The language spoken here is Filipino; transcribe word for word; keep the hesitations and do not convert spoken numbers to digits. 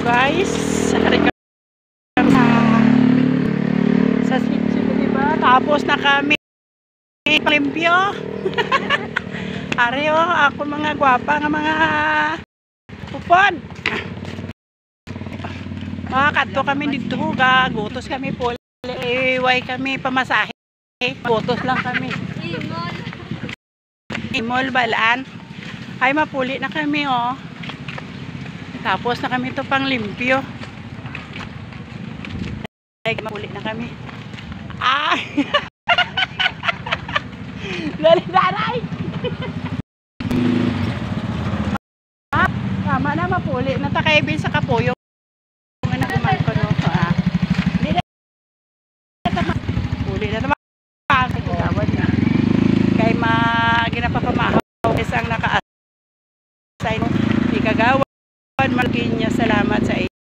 guys, hari kami sa sa sitio, diba? Tapos na kami limpyo. Ari oh, ako mga gwapa nga mga upon. Ah, kadto kami dito ga, gutos kami po. Iway kami pamasahe. Gutos lang kami. Imol. Imol balaan. Ay mapuli na kami oh. Tapos na kami to pang limpyo. Ay mapuli na kami. Ah! Dali daray. Ah, tama na mapuli. Natakaibin sa kapuyo. Ano kuman ko no. Ah. Dili na mapuli na naman. Tawad na. Kay ma ginapapamahaw isang naka-assign di kagawan. Malaking salamat sa